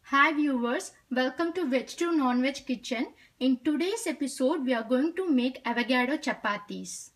Hi viewers, welcome to Veg to Non-Veg Kitchen. In today's episode, we are going to make avocado chapatis.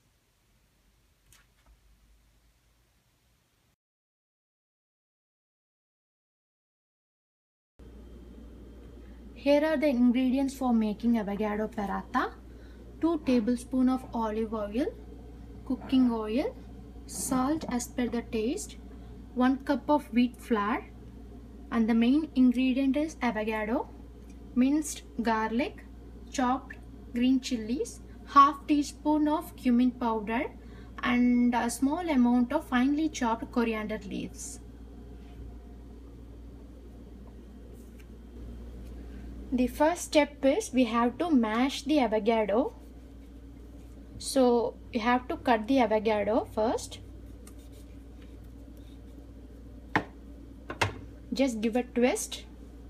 Here are the ingredients for making avocado paratha. 2 tablespoons of olive oil, cooking oil, salt as per the taste, 1 cup of wheat flour, and the main ingredient is avocado, minced garlic, chopped green chilies, half teaspoon of cumin powder, and a small amount of finely chopped coriander leaves. The first step is we have to mash the avocado. So you have to cut the avocado first. Just give a twist.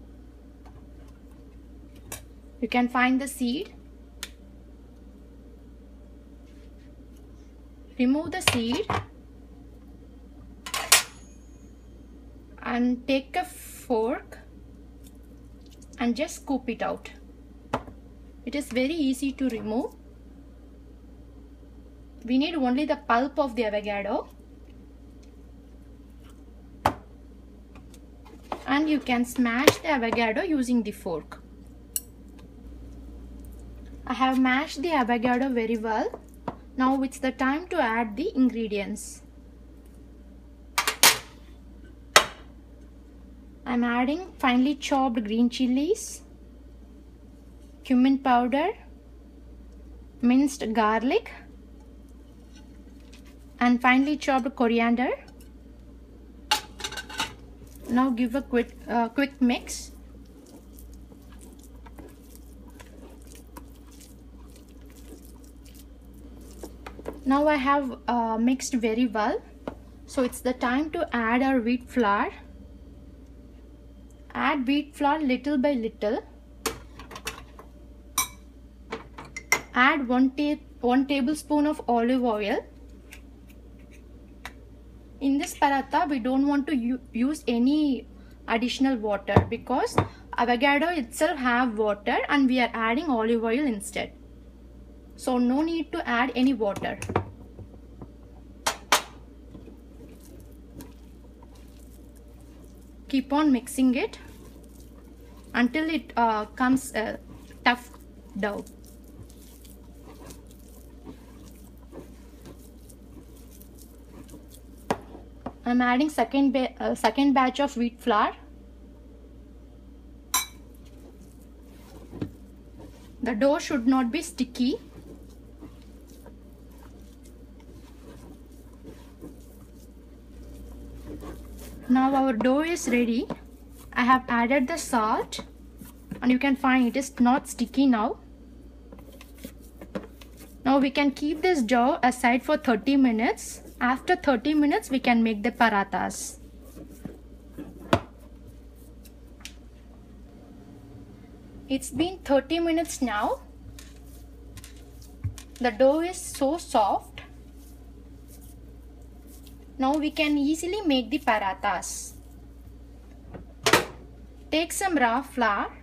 You can find the seed. Remove the seed and take a fork and just scoop it out. It is very easy to remove. We need only the pulp of the avocado. And you can smash the avocado using the fork. I have mashed the avocado very well. Now it's the time to add the ingredients. I'm adding finely chopped green chilies, cumin powder, minced garlic, and finely chopped coriander. Now give a quick mix. Now I have mixed very well. So it's the time to add our wheat flour. Add wheat flour little by little. Add 1 tablespoon of olive oil. In this paratha, we don't want to use any additional water because avocado itself have water and we are adding olive oil instead. So no need to add any water. Keep on mixing it until it comes a tough dough. I'm adding second batch of wheat flour. The dough should not be sticky. Now our dough is ready. I have added the salt and you can find it is not sticky now. Now we can keep this dough aside for 30 minutes. After 30 minutes we can make the parathas. It's been 30 minutes now. The dough is so soft. Now we can easily make the parathas. Take some raw flour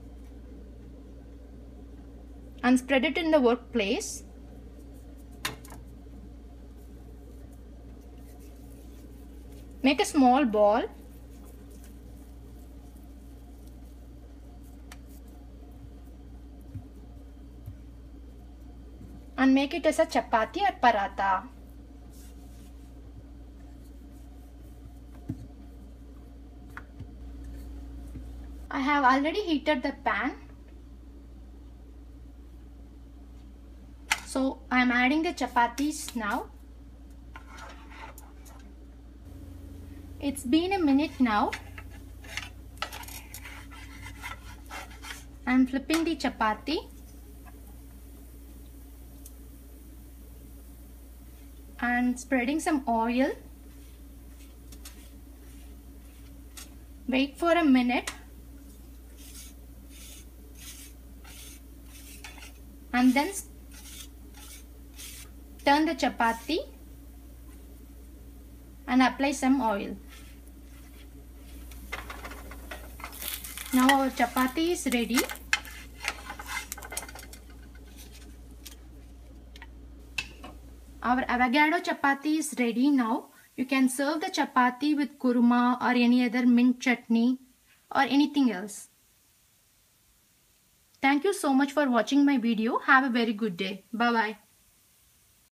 and spread it in the workplace. Make a small ball. And make it as a chapati or paratha. I have already heated the pan. So I am adding the chapatis now. It's been a minute now. I'm flipping the chapati. And spreading some oil. Wait for a minute. And then turn the chapati and apply some oil. Now our chapati is ready. Our avocado chapati is ready now. You can serve the chapati with kurma or any other mint chutney or anything else. Thank you so much for watching my video. Have a very good day. Bye bye.